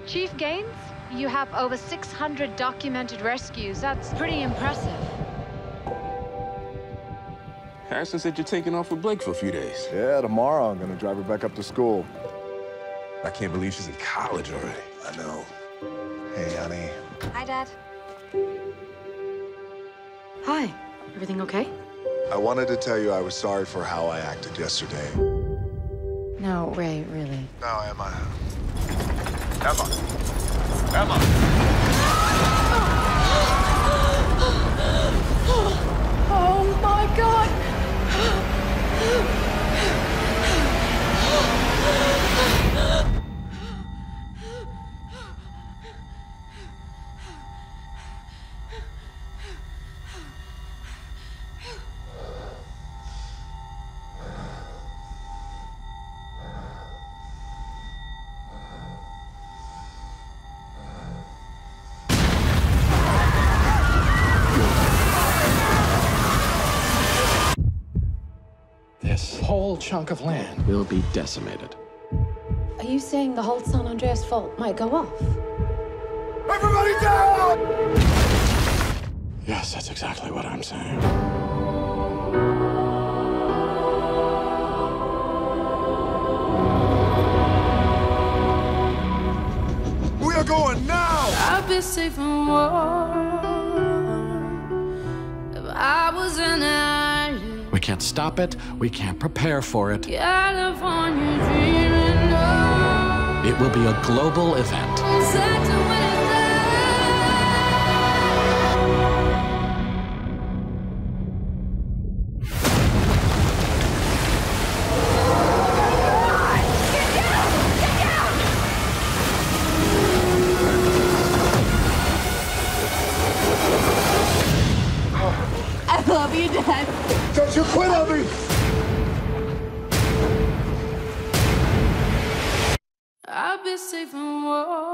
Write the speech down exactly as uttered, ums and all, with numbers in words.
Chief Gaines, you have over six hundred documented rescues. That's pretty impressive. Harrison said you're taking off with Blake for a few days. Yeah, tomorrow I'm gonna drive her back up to school. I can't believe she's in college already. I know. Hey, honey. Hi, Dad. Hi. Everything okay? I wanted to tell you I was sorry for how I acted yesterday. No, Ray, really. No, Emma. Emma. Emma. Oh, my God! This whole chunk of land will be decimated. Are you saying the whole San Andreas fault might go off? Everybody down! Yes, that's exactly what I'm saying. We are going now! I'd be safe and warm if I was an island. We can't stop it. We can't prepare for it. California dreaming of. It will be a global event. Set to win it. I love you, Dad. Don't you quit on me! I'll be safe and warm.